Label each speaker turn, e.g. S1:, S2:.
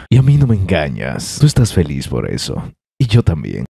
S1: Y a mí no me engañas. Tú estás feliz por eso. Y yo también.